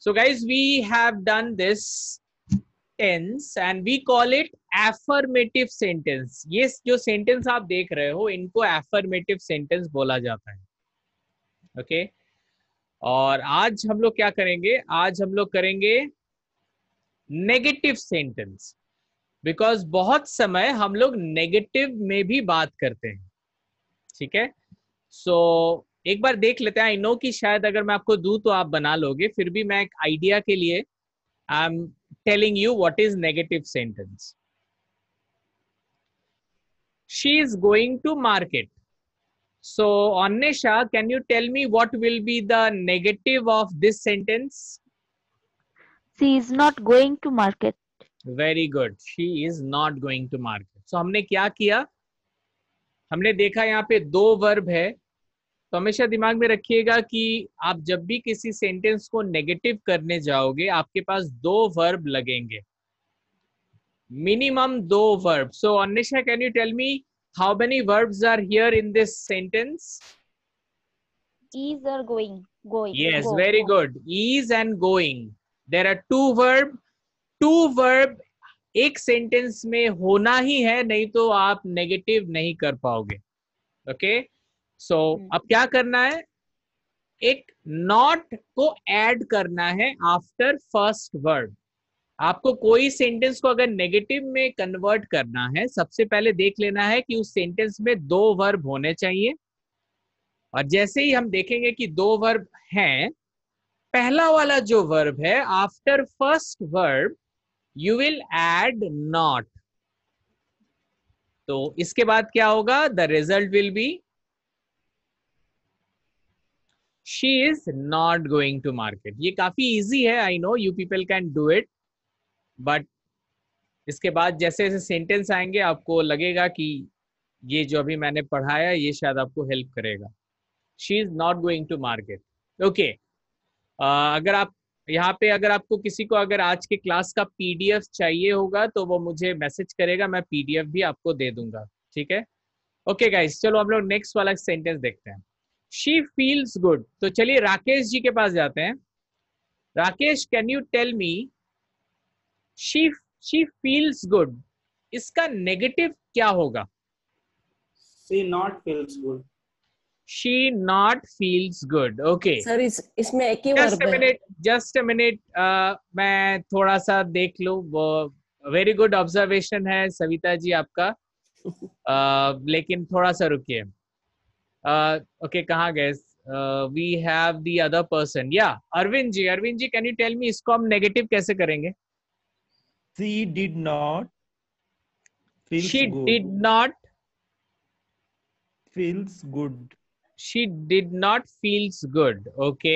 So guys, we have done this tense and we call it affirmative sentence. ये जो sentence आप देख रहे हो इनको affirmative sentence बोला जाता है. ओके और आज हम लोग क्या करेंगे, आज हम लोग करेंगे नेगेटिव सेंटेंस, बिकॉज बहुत समय हम लोग नेगेटिव में भी बात करते हैं. ठीक है, सो एक बार देख लेते हैं. आई नो कि शायद अगर मैं आपको दूं तो आप बना लोगे, फिर भी मैं एक आइडिया के लिए I am telling you what is negative sentence. She is going to market. So, Annesha, can you tell me what will be the negative of this sentence? She is not going to market. Very good. She is not going to market. So, हमने क्या किया, हमने देखा यहाँ पे दो verb है. तो हमेशा दिमाग में रखिएगा कि आप जब भी किसी सेंटेंस को नेगेटिव करने जाओगे आपके पास दो वर्ब लगेंगे, मिनिमम दो verb. So Annesha, can you tell me how many verbs are here in this sentence? Is or going. Yes, very good. Is and going. There are two verb. Two verb एक sentence में होना ही है, नहीं तो आप negative नहीं कर पाओगे. ओके, सो अब क्या करना है, एक नॉट को ऐड करना है आफ्टर फर्स्ट वर्ब. आपको कोई सेंटेंस को अगर नेगेटिव में कन्वर्ट करना है, सबसे पहले देख लेना है कि उस सेंटेंस में दो वर्ब होने चाहिए. और जैसे ही हम देखेंगे कि दो वर्ब हैं, पहला वाला जो वर्ब है after first verb you will add not. तो इसके बाद क्या होगा, the result will be she is not going to market. ये काफी इजी है, I know you people can do it, but इसके बाद जैसे जैसे सेंटेंस आएंगे आपको लगेगा कि ये जो अभी मैंने पढ़ाया ये शायद आपको हेल्प करेगा. She is not going to market. Okay, अगर आप यहाँ पे अगर आपको किसी को अगर आज के क्लास का पीडीएफ चाहिए होगा तो वो मुझे मैसेज करेगा, मैं पीडीएफ भी आपको दे दूंगा. ठीक है, ओके गाइस, चलो हम लोग नेक्स्ट वाला सेंटेंस देखते हैं. She feels good. तो चलिए राकेश जी के पास जाते हैं. Rakesh, can you tell me she feels good, इसका नेगेटिव क्या होगा? she not feels good. she not feels good. okay sir इसमें एक ही वर्ब है. just a minute, मैं थोड़ा सा देख लूं. वो वेरी गुड ऑब्जर्वेशन है सविता जी आपका. लेकिन थोड़ा सा रुकिए. ओके, कहाँ गए? We have the other person. या Arvind ji can you tell me इसको हम नेगेटिव कैसे करेंगे? She did not feels she good. did not feels good. she did not feels good.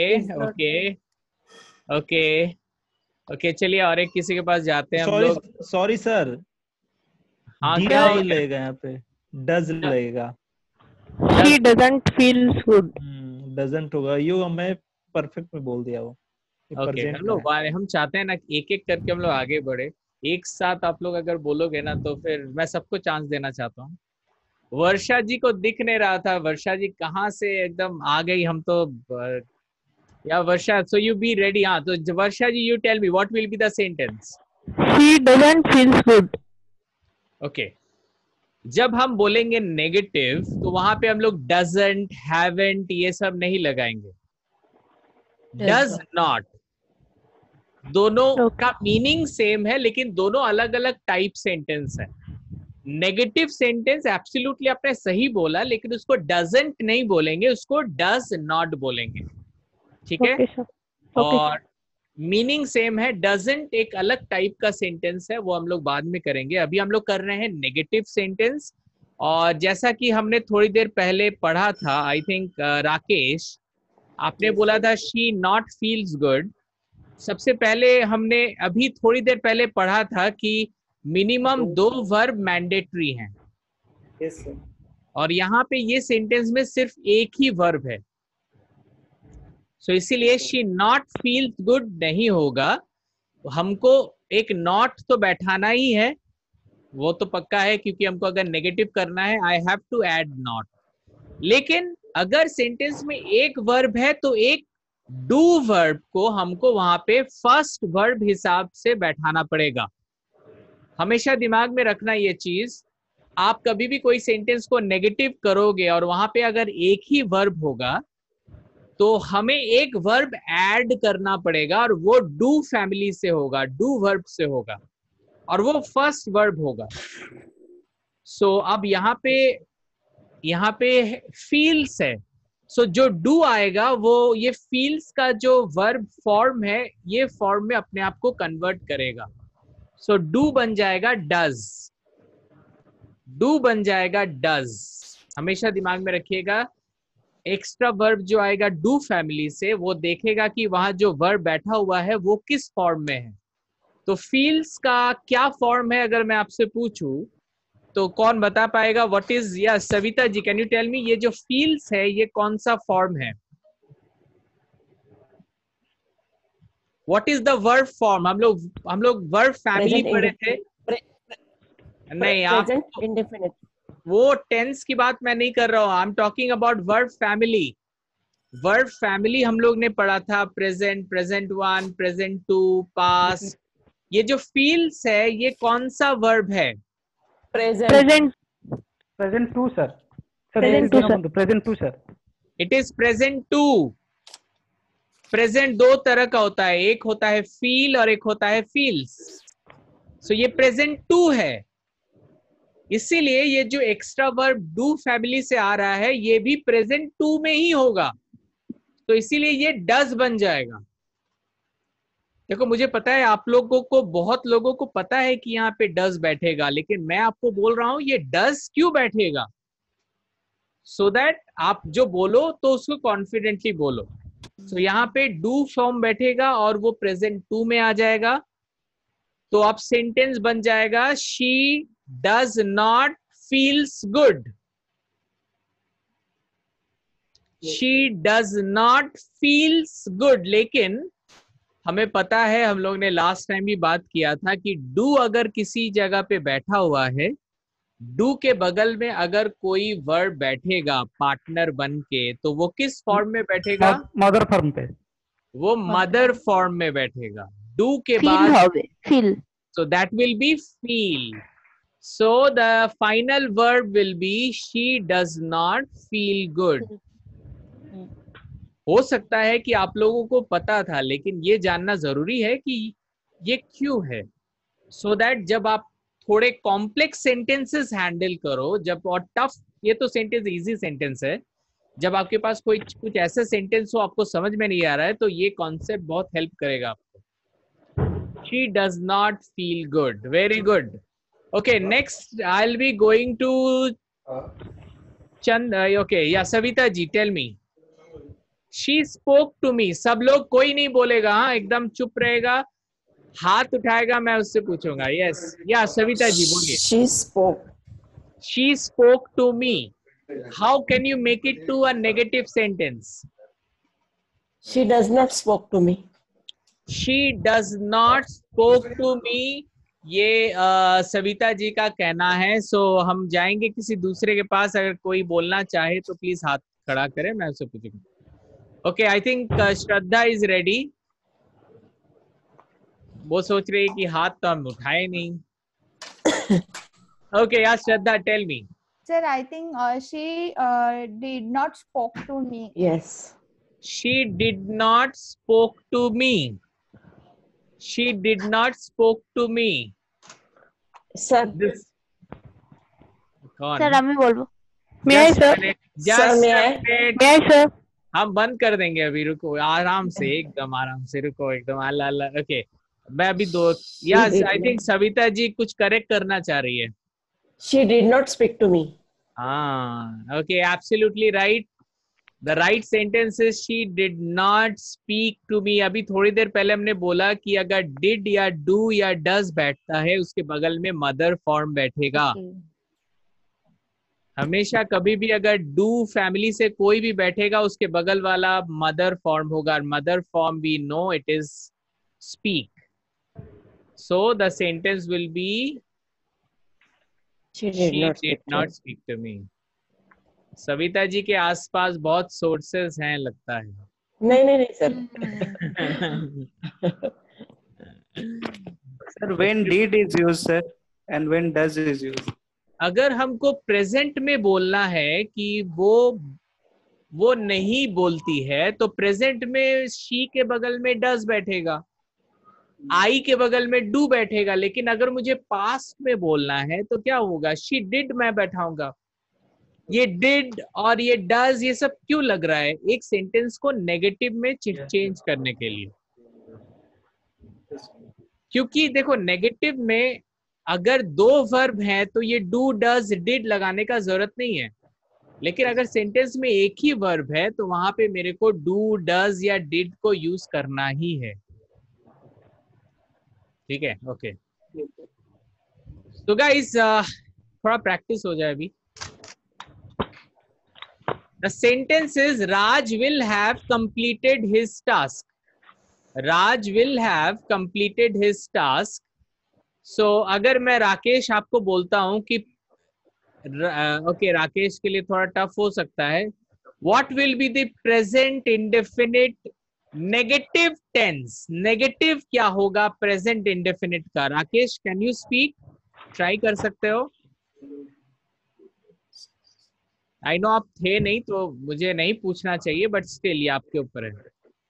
okay चलिए और एक किसी के पास जाते हैं हम लोग. सॉरी सर, हाँ, क्या लगेगा यहाँ पे? डज लगेगा. She doesn't feels good. Doesn't होगा, यो हमें परफेक्ट में बोल दिया वो. ओके, हम लोग हम चाहते हैं ना एक एक करके हम लोग आगे बढ़े. एक साथ आप लोग अगर बोलोगे ना तो फिर मैं सबको चांस देना चाहता हूँ. वर्षा जी को दिख नहीं रहा था, वर्षा जी कहाँ से एकदम आ गई. हम तो या Varsha, so you be ready. हाँ, तो Varsha ji you tell me what will be the sentence. She doesn't feels good. Okay, जब हम बोलेंगे नेगेटिव तो वहां पे हम लोग डजंट, हैवंट ये सब नहीं लगाएंगे. डज नॉट, दोनों का मीनिंग सेम है लेकिन दोनों अलग अलग टाइप सेंटेंस है. नेगेटिव सेंटेंस एब्सोल्युटली आपने सही बोला, लेकिन उसको डजंट नहीं बोलेंगे, उसको डज नॉट बोलेंगे. ठीक है, और मीनिंग सेम है. डजंट एक अलग टाइप का सेंटेंस है, वो हम लोग बाद में करेंगे. अभी हम लोग कर रहे हैं नेगेटिव सेंटेंस. और जैसा कि हमने थोड़ी देर पहले पढ़ा था, आई थिंक राकेश आपने बोला था शी नॉट फील्स गुड. सबसे पहले हमने अभी थोड़ी देर पहले पढ़ा था कि मिनिमम दो वर्ब मैंडेटरी हैं. yes sir. और यहाँ पे ये सेंटेंस में सिर्फ एक ही वर्ब है. सो इसीलिए शी नॉट फील्स गुड नहीं होगा. हमको एक नॉट तो बैठाना ही है, वो तो पक्का है, क्योंकि हमको अगर नेगेटिव करना है I have to add not. लेकिन अगर सेंटेंस में एक वर्ब है तो एक डू वर्ब को हमको वहां पे फर्स्ट वर्ब हिसाब से बैठाना पड़ेगा। हमेशा दिमाग में रखना ये चीज, आप कभी भी कोई सेंटेंस को नेगेटिव करोगे और वहां पे अगर एक ही वर्ब होगा तो हमें एक वर्ब ऐड करना पड़ेगा और वो डू फैमिली से होगा, डू वर्ब से होगा और वो फर्स्ट वर्ब होगा। सो अब यहाँ पे फील्स है। सो जो डू आएगा वो ये फील्स का जो वर्ब फॉर्म है ये फॉर्म में अपने आप को कन्वर्ट करेगा। सो डू बन जाएगा डज, डू बन जाएगा डज। हमेशा दिमाग में रखिएगा, एक्स्ट्रा वर्ब जो आएगा डू फैमिली से वो देखेगा कि वहां जो वर्ब बैठा हुआ है वो किस फॉर्म में है। तो फील्स का क्या फॉर्म है अगर मैं आपसे पूछूं तो कौन बता पाएगा? व्हाट इज, या Savita ji can you tell me, ये जो फील्स है ये कौन सा फॉर्म है? What is the verb form? हम लोग वर्ब फैमिली पढ़े थे। नहीं, आप प्रेजेंट इंडेफिनिट। वो टेंस की बात मैं नहीं कर रहा हूँ, I am talking about verb family. Verb family हम लोग ने पढ़ा था, present, present one, present two, past. ये जो फील्स है ये कौन सा वर्ब है? Present. Present. Present two, sir. Sir, Present two, sir. Present two, sir. It is present two. प्रेजेंट दो तरह का होता है, एक होता है फील और एक होता है फील्स। सो ये प्रेजेंट टू है, इसीलिए ये जो एक्स्ट्रा वर्ब डू फैमिली से आ रहा है ये भी प्रेजेंट टू में ही होगा, तो इसीलिए ये डज बन जाएगा। देखो मुझे पता है आप लोगों को, बहुत लोगों को पता है कि यहाँ पे डज बैठेगा, लेकिन मैं आपको बोल रहा हूं ये डज क्यों बैठेगा, सो दैट आप जो बोलो तो उसको कॉन्फिडेंटली बोलो। सो यहाँ पे डू फॉर्म बैठेगा और वो प्रेजेंट टू में आ जाएगा। तो अब सेंटेंस बन जाएगा she does not feels good. She does not feels good. लेकिन हमें पता है, हम लोग ने लास्ट टाइम भी बात किया था कि डू अगर किसी जगह पे बैठा हुआ है, डू के बगल में अगर कोई वर्ब बैठेगा पार्टनर बन के, तो वो किस फॉर्म में बैठेगा? मदर फॉर्म पे। वो मदर फॉर्म में बैठेगा। डू के Feel बाद হবে, feel. so that will be feel. So the final verb will be she does not feel good. हो सकता है कि आप लोगों को पता था, लेकिन ये जानना जरूरी है कि ये क्यों है, so that जब आप थोड़े कॉम्प्लेक्स सेंटेंसेस हैंडल करो, जब और टफ, ये तो सेंटेंस इजी सेंटेंस है, जब आपके पास कोई कुछ ऐसे सेंटेंस हो आपको समझ में नहीं आ रहा है तो ये कॉन्सेप्ट बहुत हेल्प करेगा आपको। She does not feel good. Very good. Okay, next I'll be going to Chand. Okay, yeah, Savita ji, tell me. She spoke to me. सब लोग, कोई नहीं बोलेगा, हाँ, एकदम चुप रहेगा, हाथ उठाएगा, मैं उससे पूछूंगा। Yes, yeah, सविता जी बोलिए। She spoke. She spoke to me. How can you make it to a negative sentence? She does not spoke to me. She does not spoke to me. ये सविता जी का कहना है। सो हम जाएंगे किसी दूसरे के पास, अगर कोई बोलना चाहे तो प्लीज हाथ खड़ा करें, मैं उससे पूछूंगा। Okay, I think Shraddha is ready. वो सोच रही है कि हाथ तो हम उठाए नहीं। ओके, यार Shraddha, tell me. Sir, I think she did not spoke to me. Yes. She did not spoke to me. She did not spoke to me. Sir. This कौन? Sir, আমি বলবो। Just May I, sir? a minute, Sir, just may a I? minute. May I, sir? हम बंद कर देंगे अभी, रुको आराम से, एकदम आराम से रुको, एकदम अल्लाह अल्लाह। ओके, मैं अभी दो, yes I think Savita ji कुछ करेक्ट करना चाह रही है। She did not speak to me. हाँ, okay, absolutely right. The right sentence is she did not speak to me. अभी थोड़ी देर पहले हमने बोला कि अगर डिड या डू या डज बैठता है उसके बगल में मदर फॉर्म बैठेगा। हमेशा कभी भी अगर डू फैमिली से कोई भी बैठेगा उसके बगल वाला मदर फॉर्म होगा, और mother form we know it is speak. So the sentence will be She did she not did speak to not me. speak to me. Savita ji के आसपास बहुत सोर्सेस हैं लगता है। नहीं नहीं नहीं sir. Sir, when did is used, sir, and when does is used. अगर हमको प्रेजेंट में बोलना है कि वो नहीं बोलती है तो प्रेजेंट में शी के बगल में डज बैठेगा, आई के बगल में डू बैठेगा. लेकिन अगर मुझे पास्ट में बोलना है तो क्या होगा? शी डिड मैं बैठाऊंगा. ये डिड और ये डज ये सब क्यों लग रहा है? एक सेंटेंस को नेगेटिव में चेंज करने के लिए. क्योंकि देखो नेगेटिव में अगर दो वर्ब हैं तो ये डू डज डिड लगाने का जरूरत नहीं है. लेकिन अगर सेंटेंस में एक ही वर्ब है तो वहां पे मेरे को डू डज या डिड को यूज करना ही है. ठीक है, ओके. तो गाइस थोड़ा प्रैक्टिस हो जाए अभी. The sentence is Raj will have completed his task. Raj will have completed his task. So अगर मैं राकेश आपको बोलता हूं कि ओके राकेश के लिए थोड़ा टफ हो सकता है. What will be the present indefinite negative tense? Negative क्या होगा प्रेजेंट इंडेफिनिट का? Rakesh can you speak? Try कर सकते हो. आई नो आप थे नहीं तो मुझे नहीं पूछना चाहिए, बट स्टिल ये आपके ऊपर है.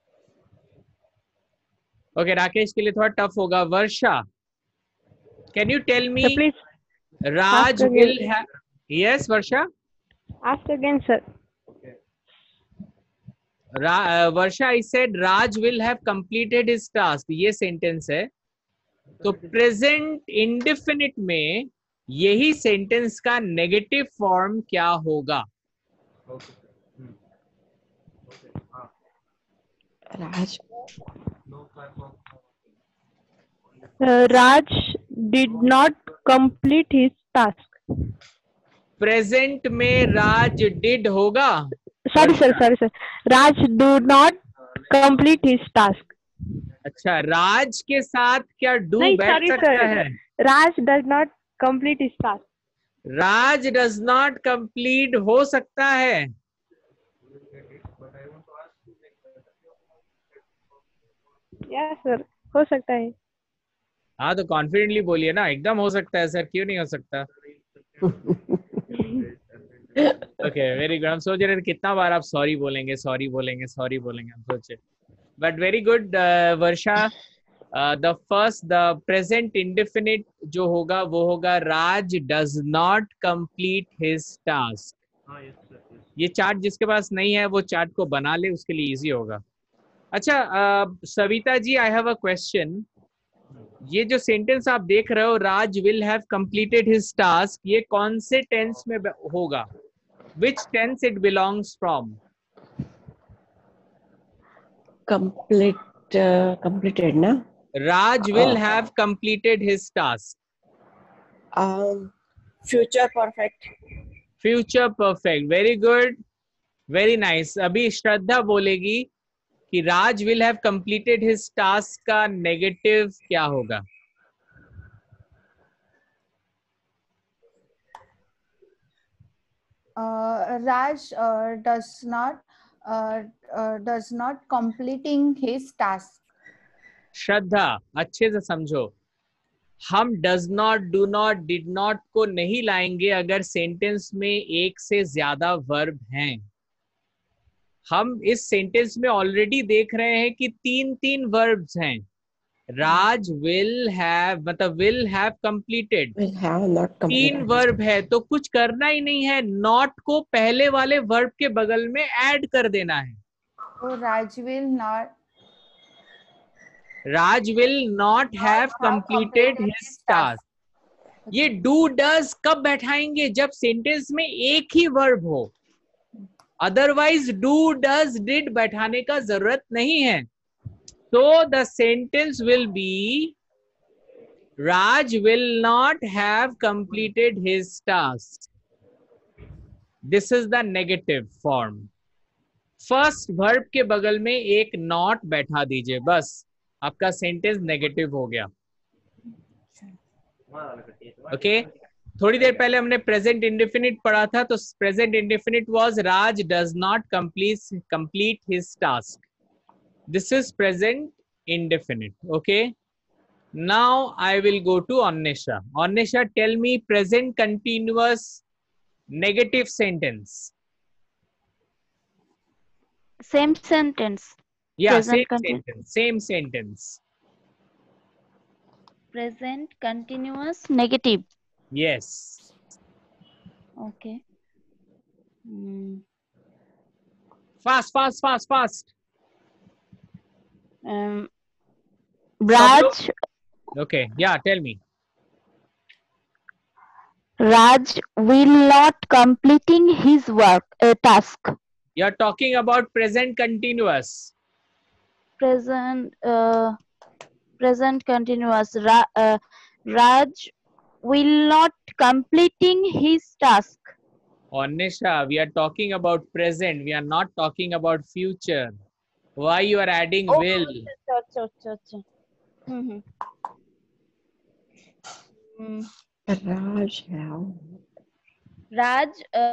ओके राकेश के लिए थोड़ा टफ होगा. वर्षा can you tell me? Raj will have. Yes Varsha. Ask again, sir. Varsha I said Raj will have completed his task. ये सेंटेंस है. तो प्रेजेंट इंडेफिनिट में यही सेंटेंस का नेगेटिव फॉर्म क्या होगा? Raj. Raj did not complete his task. Present में Raj did होगा. Sorry, sir. Raj do not complete his task. अच्छा, राज के साथ क्या डू नहीं, बैठ sorry, सकता sir. है? Raj does not complete his task. Raj does not complete हो सकता है. Yes, sir. हो सकता है. हाँ तो कॉन्फिडेंटली बोलिए ना. एकदम हो सकता है सर, क्यों नहीं हो सकता? Okay very good. हम सोच रहे थे कितना बार आप सॉरी बोलेंगे हम सोचे. But very good Varsha. The present indefinite जो होगा वो होगा Raj does not complete his task. ये चार्ट जिसके पास नहीं है वो चार्ट को बना ले, उसके लिए इजी होगा. अच्छा Savita ji, I have a question. ये जो सेंटेंस आप देख रहे हो Raj will have completed his task, ये कौन से टेंस में होगा? Which tense it belongs from? Completed ना. Raj will have completed his task. Future perfect. Future perfect. Very good. Very nice. अभी श्रद्धा बोलेगी कि Raj will have completed his task का नेगेटिव क्या होगा? Raj does not completing his task. श्रद्धा अच्छे से समझो. हम does not, do not, did not को नहीं लाएंगे अगर सेंटेंस में एक से ज्यादा वर्ब हैं. हम इस सेंटेंस में ऑलरेडी देख रहे हैं कि तीन वर्ब्स हैं. राज विल हैव मतलब will have completed, Will have not completed. 3 verb है तो कुछ करना ही नहीं है. नॉट को पहले वाले वर्ब के बगल में ऐड कर देना है. So Raj will not have completed his task. ये डू डज कब बैठाएंगे? जब सेंटेंस में एक ही वर्ब हो. अदरवाइज डू डज डिड बैठाने का जरूरत नहीं है. So the sentence will be Raj will not have completed his task. This is the negative form. First verb के बगल में एक नॉट बैठा दीजिए, बस आपका सेंटेंस नेगेटिव हो गया. ओके थोड़ी देर पहले हमने प्रेजेंट इंडेफिनिट पढ़ा था, तो present indefinite was Raj does not complete his task. This is present indefinite. Okay. Now I will go to Anisha. Anisha, tell me present continuous negative sentence. Same sentence. Yeah, Present same sentence. Same sentence. Present continuous negative. Yes. Okay. Fast, fast, fast, fast. Raj Okay. Yeah, tell me. Raj will not completing his work task. You're talking about present continuous. Present present continuous. Raj will not completing his task. Anisha, we are talking about present. We are not talking about future. Why you are adding will? Raj, how? Raj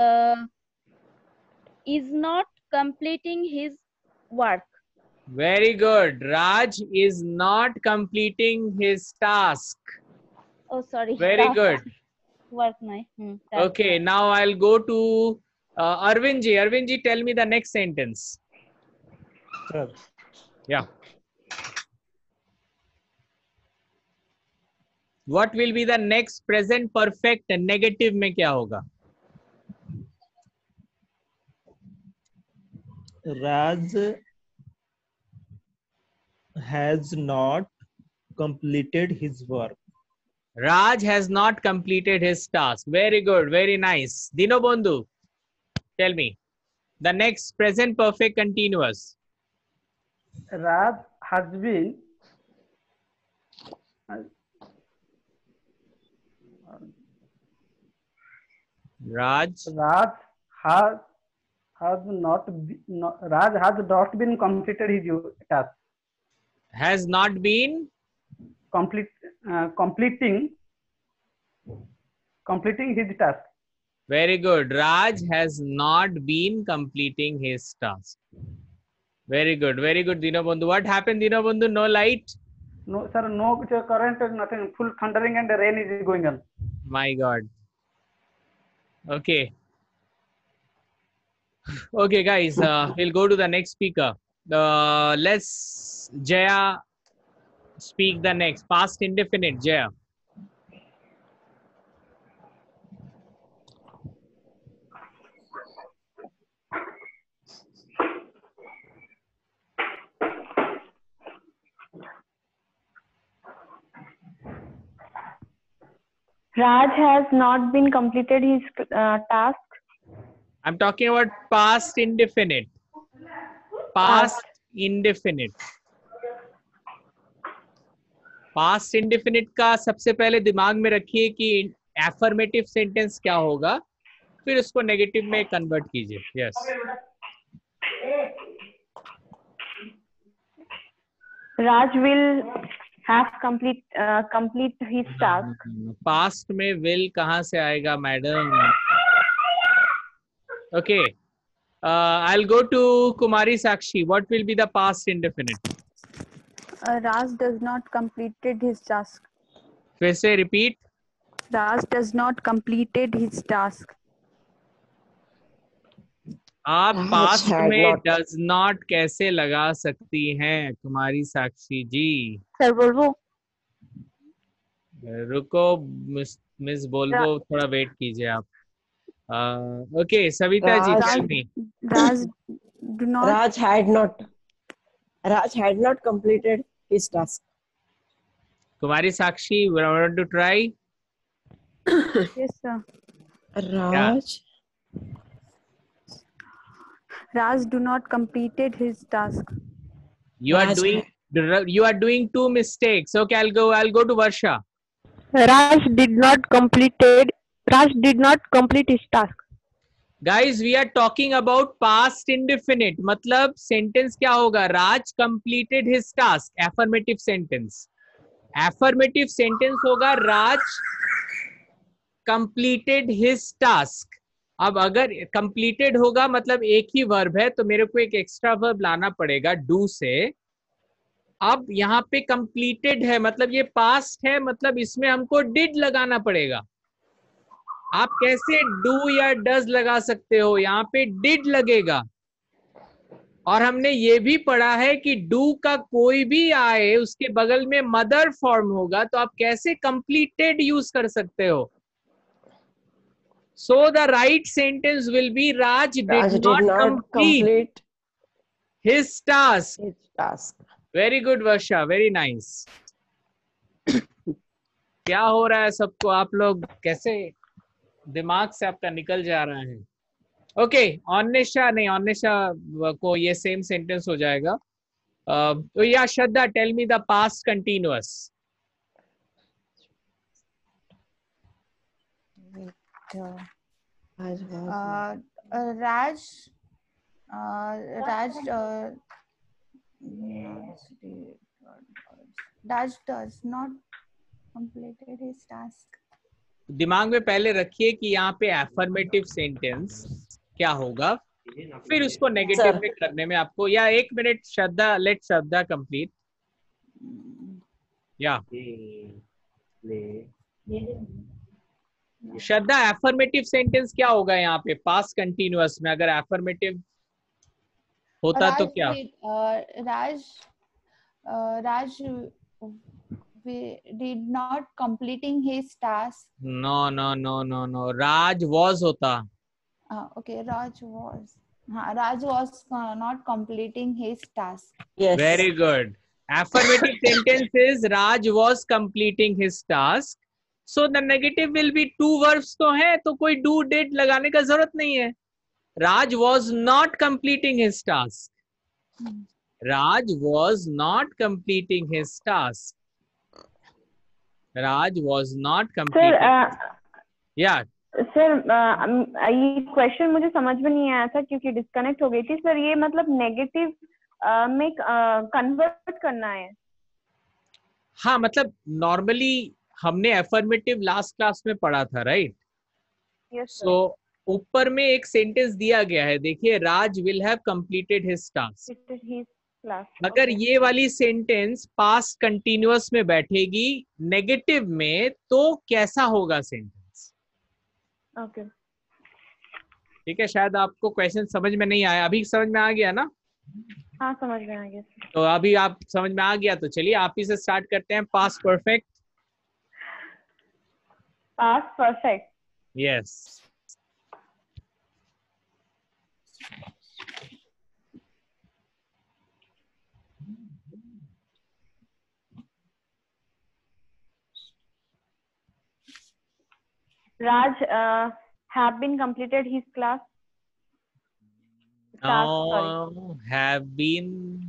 is not completing his work. Very good. Raj is not completing his task. Oh, sorry. Very task. good. Work nahi. Okay, now I'll go to Arvindji. Arvindji, tell me the next sentence. Sir, Yeah. What will be the next present perfect negative में क्या होगा? Raj has not completed his work. Raj has not completed his task. Very good. Very nice. Dinobandhu, tell me. The next present perfect continuous. Raj has been Raj has not Raj has not been completed his task. has not been Completing his task. very good. Raj has not been completing his task. Very good. Very good, Dinobandhu. What happened, Dinobandhu? No light? No, sir, no current, nothing. Full thundering and rain is going on. My God. Okay. Okay, guys, we'll go to the next speaker. Let's Jaya speak the next. Past indefinite, Jaya. Raj has not been completed his task. I'm talking about past indefinite. Past indefinite. Past indefinite का सबसे पहले दिमाग में रखिए कि affirmative sentence क्या होगा, फिर उसको नेगेटिव में कन्वर्ट कीजिए. Yes. Raj will have complete his task. Past में विल कहाँ से आएगा madam? Okay, I will go to Kumari Sakshi. What will be the past indefinite? Raj does not completed his task. फिर से repeat. Raj does not completed his task. आप Raj past had में not. Does not कैसे लगा सकती हैं कुमारी साक्षी जी? Sir बोलबो. रुको मिस बोलबो, थोड़ा वेट कीजिए आप. Okay, Savita ji, Raj- tell me. Raj do not. Raj had not completed his task. Kumari Sakshi, want to try? Yes, sir. Raj do not completed his task. You are doing two mistakes. Okay, I'll go to Varsha. Raj did not complete his task. Guys, we are talking about past indefinite. मतलब sentence क्या होगा? Raj completed his task. Affirmative sentence. Affirmative sentence होगा Raj completed his task. अब अगर completed होगा मतलब एक ही verb है, तो मेरे को एक extra verb लाना पड़ेगा do से. अब यहाँ पे completed है, मतलब ये past है, मतलब इसमें हमको did लगाना पड़ेगा। आप कैसे do या does लगा सकते हो? यहाँ पे did लगेगा। और हमने ये भी पढ़ा है कि डू का कोई भी आए उसके बगल में मदर फॉर्म होगा, तो आप कैसे कंप्लीटेड यूज कर सकते हो? So the right sentence will be Raj Raj did did not not complete complete his task. his task. Very good Varsha, very nice. क्या हो रहा है सबको? आप लोग कैसे दिमाग से आपका निकल जा रहा है? ओके, अन्वेषा नहीं, अन्वेषा को ये सेम सेंटेंस हो जाएगा। तो या Shraddha, tell me the past continuous. Raj was Raj Raj Raj does not completed his task. दिमाग में पहले रखिए कि यहाँ पे एफर्मेटिव सेंटेंस क्या होगा, फिर उसको नेगेटिव Sir. में करने में आपको, या एक minute Shraddha, let Shraddha complete. या श्रद्धा, एफर्मेटिव सेंटेंस क्या होगा यहाँ पे पास्ट कंटिन्यूअस में? अगर एफर्मेटिव होता तो क्या? Raj did not completing his task. No no no no no, Raj was होता। Okay, Raj was not completing his task. yes. Very good. Affirmative sentence is Raj was completing his task. So the negative will be two verbs तो है, तो कोई do did लगाने का जरूरत नहीं है। Raj was not completing his task. Raj was not completing his task. Raj was not completing. या सर ये क्वेश्चन मुझे समझ में नहीं आया था क्योंकि डिस्कनेक्ट हो गई थी सर। ये मतलब नेगेटिव में कन्वर्ट करना है? हाँ, मतलब नॉर्मली हमने एफर्मेटिव लास्ट क्लास में पढ़ा था, राइट? यस सो ऊपर में एक सेंटेंस दिया गया है, देखिए, Raj will have completed his task. अगर ये वाली सेंटेंस पास्ट कंटिन्यूअस में बैठेगी नेगेटिव में, तो कैसा होगा सेंटेंस? ओके, ठीक है, शायद आपको क्वेश्चन समझ में नहीं आया, अभी समझ में आ गया ना? हाँ समझ में आ गया। तो अभी आप समझ में आ गया, तो चलिए आप ही से स्टार्ट करते हैं। Past perfect. Past perfect. Yes. Raj have been completed his class. Task, sorry. Now have been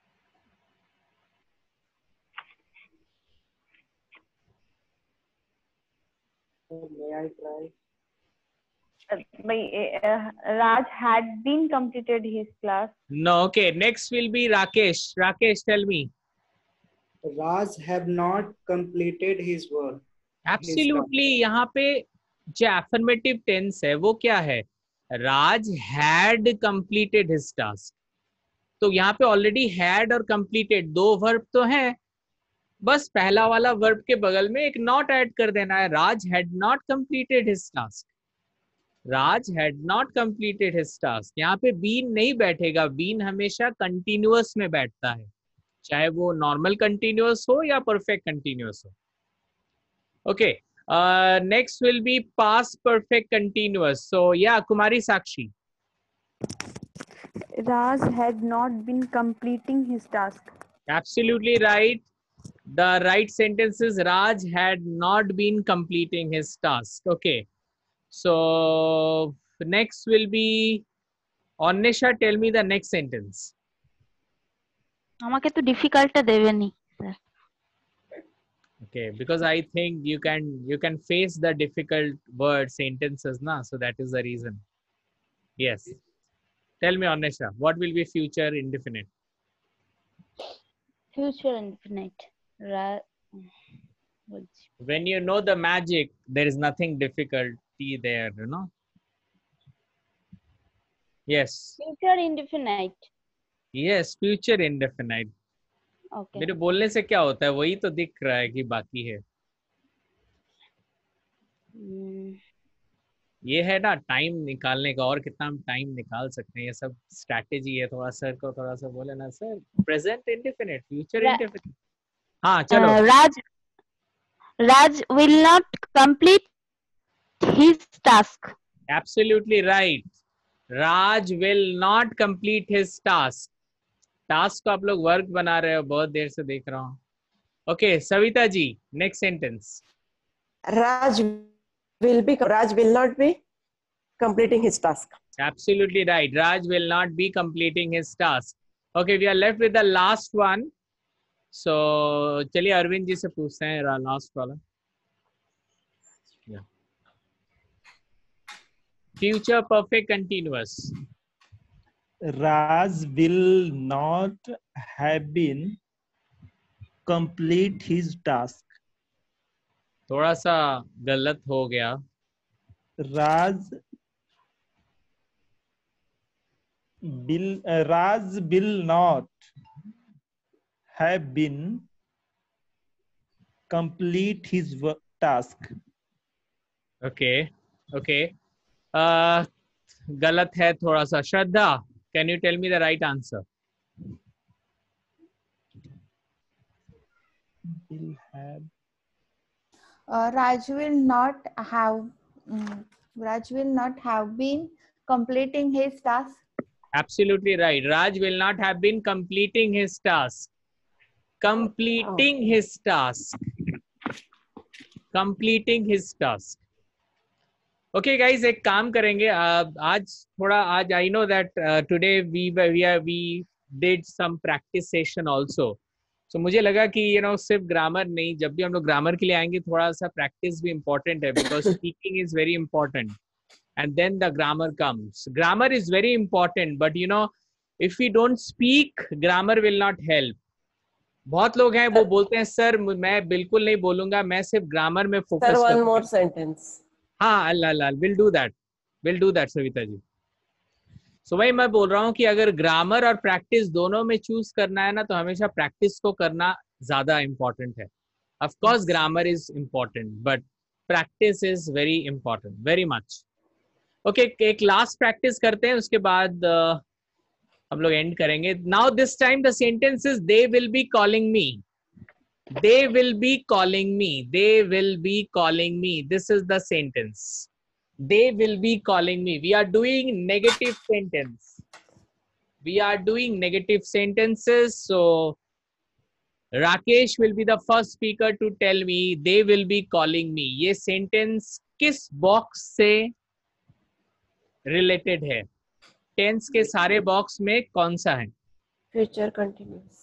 Raj had been completed his class. no. Okay, next will be Rakesh. Rakesh, tell me. Raj have not completed his work. Absolutely, यहाँ पे जो affirmative tense है वो क्या है? राज had completed his task. तो यहाँ पे already had और completed दो verb तो हैं, बस पहला वाला verb के बगल में एक not add कर देना है। राज had not completed his task. Raj had not completed his task. यहाँ पे been नहीं बैठेगा, been हमेशा continuous में बैठता है, चाहे वो normal continuous हो या perfect continuous हो। Okay, next will be past perfect continuous. So yeah, Kumari Sakshi. Raj had not been completing his task. Absolutely right. The right sentence is Raj had not been completing his task. Okay, so next will be Anisha. Tell me the next sentence. আমাকে তো ডিফিকাল্টটা দেবেনি। Okay, because I think you can face the difficult word sentences, na? So that is the reason. Yes. Tell me, Anisha, what will be future indefinite? Future indefinite. When you know the magic, there is nothing difficulty there, you know? Yes. Future indefinite. Yes, future indefinite. Okay. मेरे बोलने से क्या होता है, वही तो दिख रहा है कि बाकी है। Mm, ये है ना टाइम निकालने का, और कितना हम टाइम निकाल सकते हैं, ये सब स्ट्रैटेजी है। थोड़ा सर को थोड़ा सा बोले ना, sir present indefinite, future Ra- indefinite. हाँ चलो। Raj will not complete his task. Absolutely right, Raj will not complete his task. Task को आप लोग वर्क बना रहे हो, बहुत देर से देख रहा हूँ। Okay Savita ji, next sentence. Raj will not be completing his task. Absolutely right. Raj will not be completing his task. Okay, we are left with the last one. So, चलिए अरविंद जी से पूछते हैं लास्ट वाला। Future perfect continuous. Raj will not have been complete his task. थोड़ा सा गलत हो गया। Raj will not have been complete his task. Okay, okay. गलत है थोड़ा सा। श्रद्धा, can you tell me the right answer? Will have. Raj will not have Raj will not have been completing his task. Absolutely right. Raj will not have been completing his task. Completing his task. Completing his task. Okay guys, एक काम करेंगे आज थोड़ा, आज I know that today we did some practice session also. So मुझे लगा कि सिर्फ ग्रामर नहीं, जब भी हम लोग ग्रामर के लिए आएंगे थोड़ा सा प्रैक्टिस भी important है, because speaking is very important and then the grammar comes. Grammar is very important, but if we don't speak, grammar will not help. बहुत लोग हैं वो बोलते हैं सर मैं बिल्कुल नहीं बोलूंगा, मैं सिर्फ ग्रामर में फोकस Sir, one करूंगा। more sentence. हाँ अल्लाह will do that Savita ji. So वही मैं बोल रहा हूँ कि अगर ग्रामर और प्रैक्टिस दोनों में चूज करना है ना, तो हमेशा प्रैक्टिस को करना ज्यादा इंपॉर्टेंट है। Of course grammar is important, but practice is very important, very much. Okay, एक लास्ट प्रैक्टिस करते हैं, उसके बाद हम लोग एंड करेंगे। Now this time the sentence is they will be calling me. They will be calling me. They will be calling me. This is the sentence. They will be calling me. We are doing negative sentence. We are doing negative sentences. So Rakesh will be the first speaker to tell me they will be calling me. ये sentence किस box से related है? Tense के सारे box में कौन सा है? Future continuous.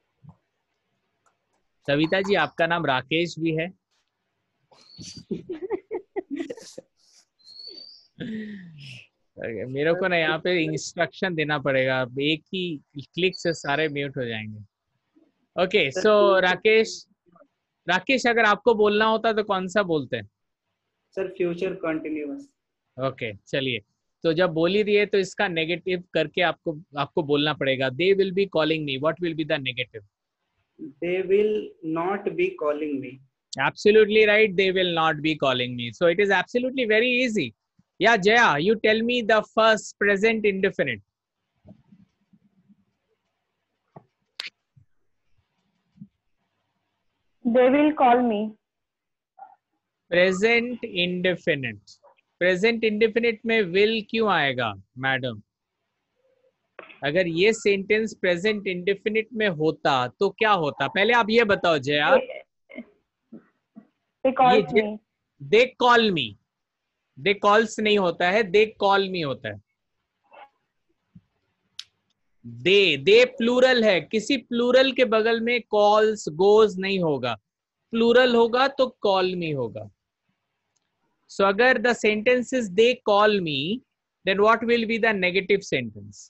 सविता जी, आपका नाम राकेश भी है? मेरे को ना यहाँ पे इंस्ट्रक्शन देना पड़ेगा, एक ही क्लिक से सारे म्यूट हो जाएंगे। ओके सो राकेश अगर आपको बोलना होता तो कौन सा बोलते हैं? Sir future continuous. ओके चलिए, तो जब बोल ही दिए तो इसका नेगेटिव करके आपको बोलना पड़ेगा। They will be calling me, what will be the negative? They will not be calling me. Absolutely right, they will not be calling me. So it is absolutely very easy. Yeah, Jaya, you tell me the first present indefinite. They will call me. Present indefinite. Present indefinite में will क्यों आएगा madam? अगर ये sentence present indefinite में होता तो क्या होता? पहले आप ये बताओ Jaya. They calls me. They call me, they calls नहीं होता है, दे कॉल मी होता है। दे प्लूरल है, किसी प्लूरल के बगल में कॉल्स गोज नहीं होगा, प्लूरल होगा तो कॉल मी होगा। सो अगर the sentence is they call me, then what will be the negative sentence?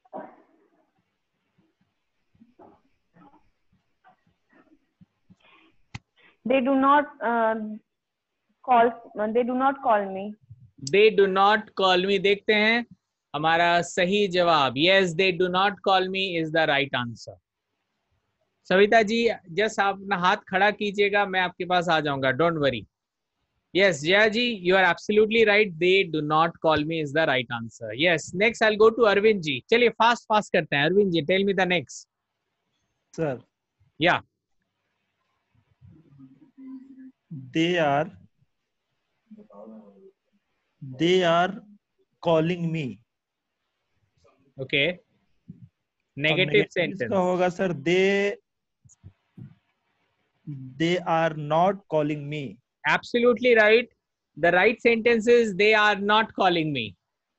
They do not call. They do not call me. They do not call me. देखते हैं हमारा सही जवाब। Yes, they do not call me is the right answer. Savita ji just आप अपना हाथ खड़ा कीजिएगा, मैं आपके पास आ जाऊंगा, don't worry. Yes Jaya ji, you are absolutely right, they do not call me is the right answer. Yes, next I will go to Arvind ji. चलिए फास्ट फास्ट करते हैं, Arvind ji tell me the next. Sir या they are calling me। Okay, और negative negative sentence. इसका होगा sir they are not calling me। Absolutely right. The right sentence is they are not calling me.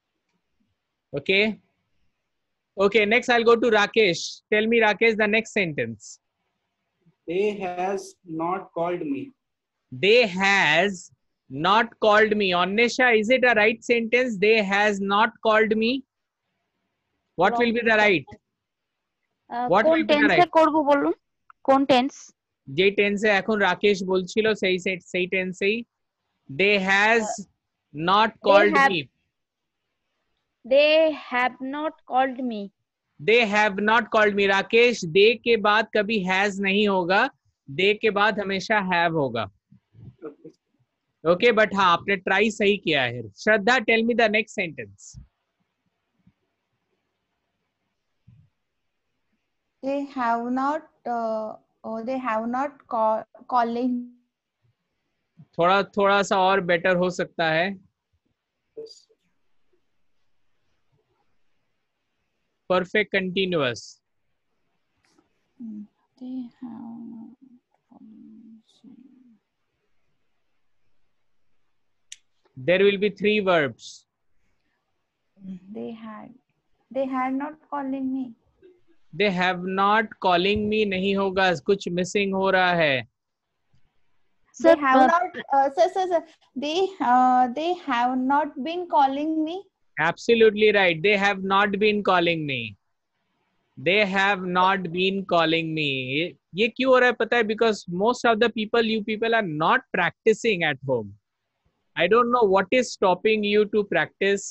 Okay. Okay, next I'll go to Rakesh. Tell me, Rakesh, the next sentence. They has not called me. They has not called me. Onesha, is it a right sentence? They has not called me. What will be the right? What কোন will be the টেন্সে right? করব বলুন, কোন tense? যে টেন্সে এখন রাকেশ বলছিল সেই টেন্সেই they has not called have- me. They have not called me. They have not called me. Rakesh, दे के बाद कभी has नहीं होगा, दे के बाद हमेशा have होगा। ओके, बट हाँ आपने ट्राई सही किया है। Shraddha, tell me the next sentence. They have not calling. थोड़ा सा और बेटर हो सकता है। Perfect continuous. They have not calling. There will be 3 verbs. They had not calling me. They have not calling me नहीं होगा, कुछ मिसिंग हो रहा है। They Sir, have not sir. They have not been calling me. Absolutely right. They have not been calling me. They have not been calling me. ये क्यों हो रहा है पता है? Because most of the people, you people are not practicing at home. I don't know what is stopping you to practice.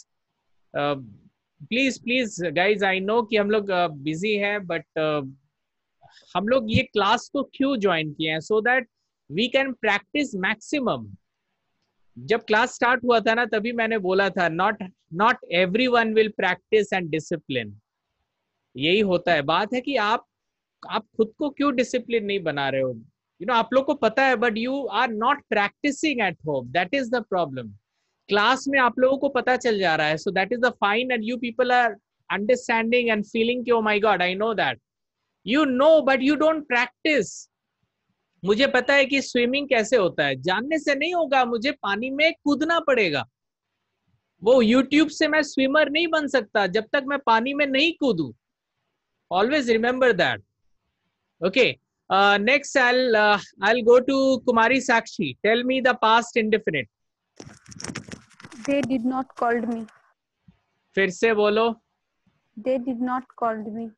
Please guys, I know कि हम लोग busy हैं, but हम लोग ये क्लास को क्यों ज्वाइन किए हैं? So that we can practice maximum. जब क्लास स्टार्ट हुआ था ना, तभी मैंने बोला था not everyone will practice and discipline. यही होता है। बात है कि आप खुद को क्यों डिसिप्लिन नहीं बना रहे हो? आप लोग को पता है, but you are not practising at home, that is the problem. Class में आप लोगों को पता चल जा रहा है, so that is the fine, and you people are understanding and feeling कि oh my god, I know that you know, but you don't practise. मुझे पता है कि स्विमिंग कैसे होता है, जानने से नहीं होगा, मुझे पानी में कूदना पड़ेगा। वो यूट्यूब से मैं स्विमर नहीं बन सकता जब तक मैं पानी में नहीं कूदूं। Always remember that. Okay. Next, I'll go to Kumari Sakshi. Tell me the past indefinite. They did not called me. फिर से बोलो। They did not called me.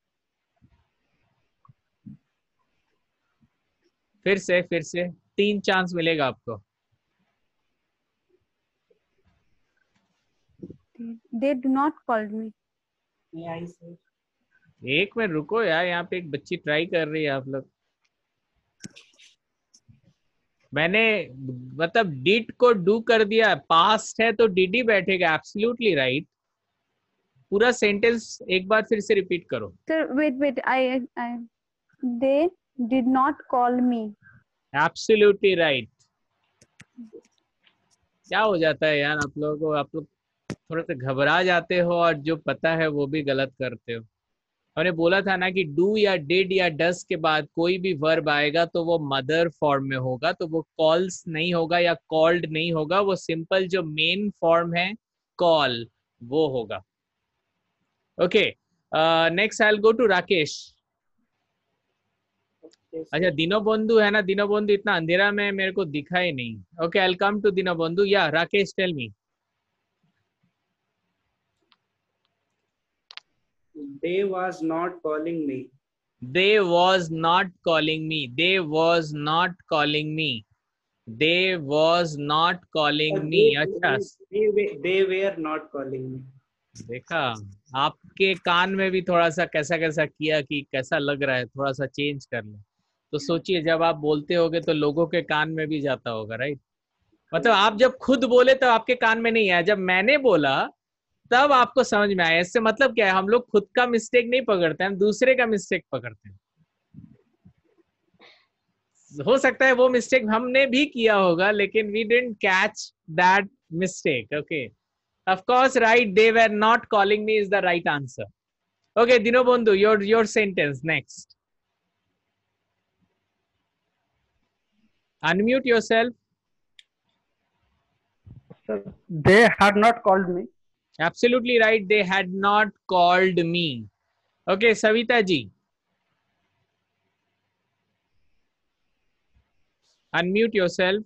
फिर से 3 चांस मिलेगा आपको। They do not called me. एक minute रुको यार, यहाँ पे एक बच्ची ट्राई कर रही है। आप लोग, मैंने मतलब डिड को डू कर दिया, पास्ट है तो डिड ही बैठेगा। Absolutely right. पूरा सेंटेंस एक बार फिर से रिपीट करो। Sir, wait. They did not call me. Absolutely right. क्या हो जाता है यार आप लोगों को? आप लोग थोड़ा सा घबरा जाते हो और जो पता है वो भी गलत करते हो। हमने बोला था ना कि डू या डिड या डस के बाद कोई भी वर्ब आएगा तो वो मदर फॉर्म में होगा, तो वो कॉल्स नहीं होगा या कॉल्ड नहीं होगा, वो सिंपल जो मेन फॉर्म है कॉल वो होगा। Okay, next I will go to Rakesh. अच्छा, दिनो बंधु है ना? दिनो बंधु इतना अंधेरा में मेरे को दिखा ही नहीं। Okay, I will come to Dinobandhu. या Rakesh, tell me. They was not calling me. They was not calling me. They was not calling me. They was not calling me. अच्छा, They were not calling me. देखा? आपके कान में भी थोड़ा सा कैसा किया कि कैसा लग रहा है, थोड़ा सा चेंज कर ले। तो सोचिए जब आप बोलते होगे तो लोगों के कान में भी जाता होगा, राइट? मतलब आप जब खुद बोले तो आपके कान में नहीं आया, जब मैंने बोला तब आपको समझ में आया। इससे मतलब क्या है, हम लोग खुद का मिस्टेक नहीं पकड़ते, हम दूसरे का मिस्टेक पकड़ते हैं। हो सकता है वो मिस्टेक हमने भी किया होगा, लेकिन we didn't catch that mistake. Okay, of course right, they were not calling me is the right answer. Okay Dinabandhu, your sentence next. Unmute yourself. Sir, they had not called me. Absolutely right. They had not called me. Okay, Savita ji. Unmute yourself.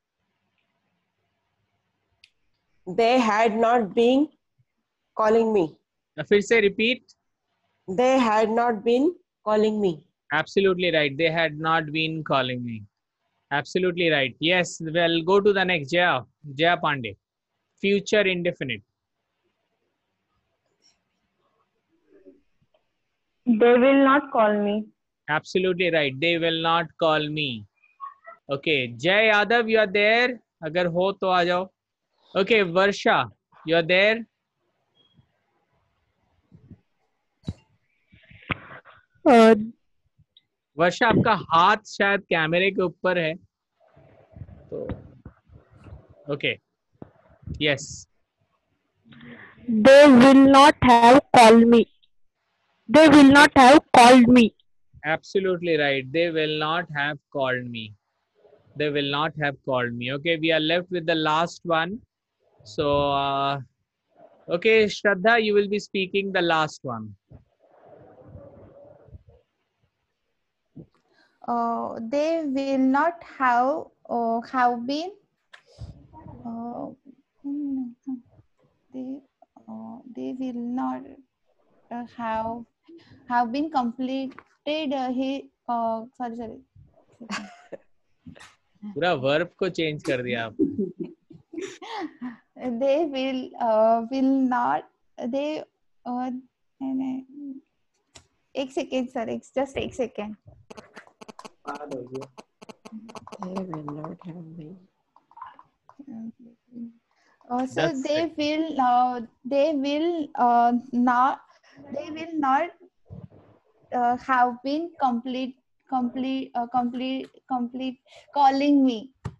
They had not been calling me. फिर से repeat. They had not been calling me. Absolutely right. They had not been calling me. Absolutely right. Yes. Well, go to the next. Jaya Pandey. Future indefinite. They will not call me. Absolutely right. They will not call me. Okay. Jay Yadav, you are there. अगर हो तो आ जाओ. Okay. Varsha, you are there. वर्षा, आपका हाथ शायद कैमरे के ऊपर है तो okay yes. They will not have called me. They will not have called me. Absolutely right. They will not have called me. They will not have called me. Okay, we are left with the last one. So okay, Shraddha, you will be speaking the last one. They will not have been they will not have been completed sorry पूरा verb को change कर दिया आप। they will not they एक second sir, just एक second. They will not have been. So That's they it. will not have been complete calling me.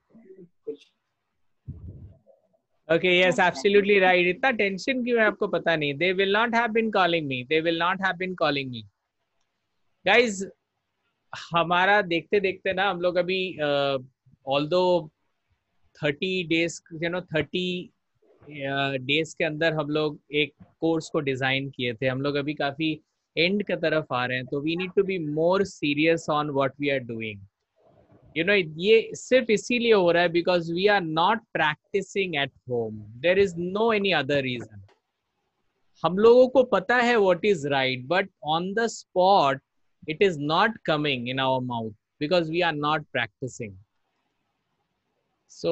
Okay, yes, absolutely right. इतना tension क्यों है आपको पता नहीं। They will not have been calling me. They will not have been calling me. Guys, हमारा देखते देखते ना हम लोग अभी although 30 days 30 डेज के अंदर हम लोग एक कोर्स को डिजाइन किए थे। हम लोग अभी काफी एंड की तरफ आ रहे हैं, तो we need to be more serious on what we are doing. ये सिर्फ इसीलिए हो रहा है because we are not practising at home. There is no any other reason. हम लोगों को पता है what is right, but on the spot it is not coming in our mouth because we are not practising. So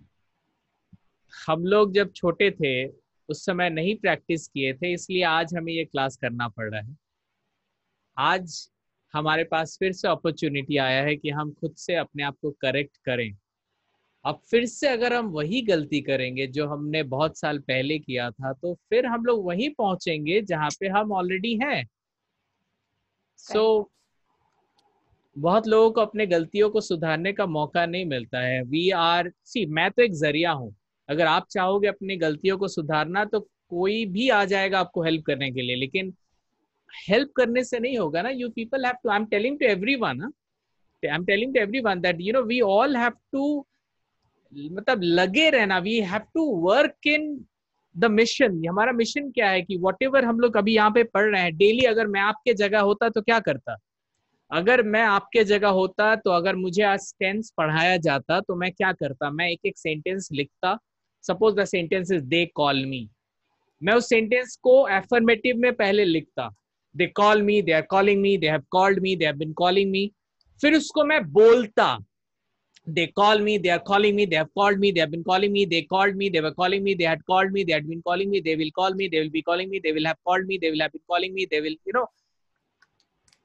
हम लोग जब छोटे थे उस समय नहीं प्रैक्टिस किए थे, इसलिए आज हमें ये क्लास करना पड़ रहा है। आज हमारे पास फिर से अपॉर्चुनिटी आया है कि हम खुद से अपने आप को करेक्ट करें। अब फिर से अगर हम वही गलती करेंगे जो हमने बहुत साल पहले किया था, तो फिर हम लोग वहीं पहुंचेंगे जहां पे हम ऑलरेडी हैं। सो बहुत लोगों को अपने गलतियों को सुधारने का मौका नहीं मिलता है। मैं तो एक जरिया हूँ। अगर आप चाहोगे अपनी गलतियों को सुधारना तो कोई भी आ जाएगा आपको हेल्प करने के लिए, लेकिन हेल्प करने से नहीं होगा ना। You people have to, I am telling to everyone that we all have to, मतलब लगे रहना। We have to work in the mission. हमारा मिशन क्या है कि व्हाटएवर हम लोग अभी यहाँ पे पढ़ रहे हैं डेली, अगर मैं आपके जगह होता तो क्या करता? अगर मैं आपके जगह होता तो अगर मुझे आज टेंस पढ़ाया जाता तो मैं क्या करता? मैं एक एक सेंटेंस लिखता। Suppose the sentence is they call me. मैं उस सेंटेंस को एफर्मेटिव में पहले लिखता। They call me, they are calling me, they have called me, they have been calling me. फिर उसको मैं बोलता। They call me, they are calling me, they have called me, they have been calling me, they called me, they were calling me, they had called me, they had been calling me, they will call me, they will be calling me, they will have called me, they will have been calling me, they will,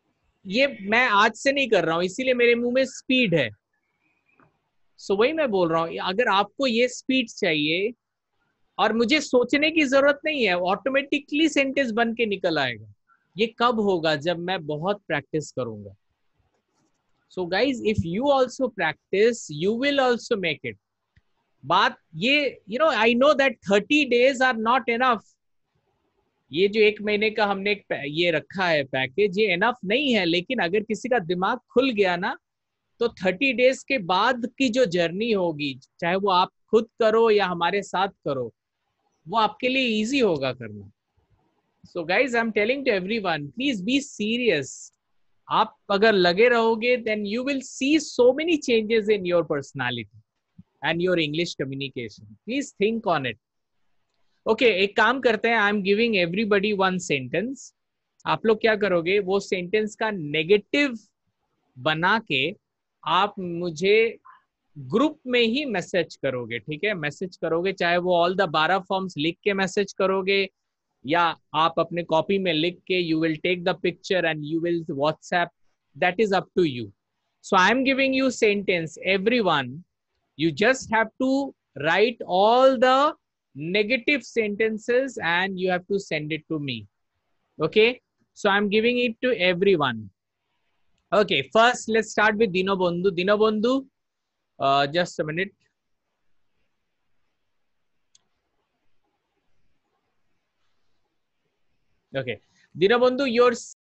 ये मैं आज से नहीं कर रहा हूं, इसीलिए मेरे मुंह में स्पीड है। सो वही मैं बोल रहा हूं, अगर आपको ये स्पीड चाहिए और मुझे सोचने की जरूरत नहीं है, ऑटोमेटिकली सेंटेंस बन के निकल आएगा। ये कब होगा? जब मैं बहुत प्रैक्टिस करूंगा। So guys, if you also practise, you will also make it. बात ये, I know that 30 days are not enough. ये जो 1 महीने का हमने ये रखा है पैकेज, ये एनफ नहीं है, लेकिन अगर किसी का दिमाग खुल गया ना, तो 30 days के बाद की जो जर्नी होगी, चाहे वो आप खुद करो या हमारे साथ करो, वो आपके लिए इजी होगा करना। So guys, I am telling to everyone, please be serious. आप अगर लगे रहोगे, then you will see so many changes in your personality and your English communication. Please think on it. Okay, एक काम करते हैं, I am giving everybody 1 sentence. आप लोग क्या करोगे, वो सेंटेंस का नेगेटिव बना के आप मुझे ग्रुप में ही मैसेज करोगे, ठीक है? मैसेज करोगे, चाहे वो ऑल द 12 फॉर्म्स लिख के मैसेज करोगे, या आप अपने कॉपी में लिख के you will take the picture and you will WhatsApp, that is up to you. So I am giving you sentence, everyone, you just have to write all the negative sentences and you have to send it to me. Okay, so I'm giving it to everyone. Okay, first let's start with Dinobandhu. Dinobandhu, just a minute. Okay, Dinobandhu, your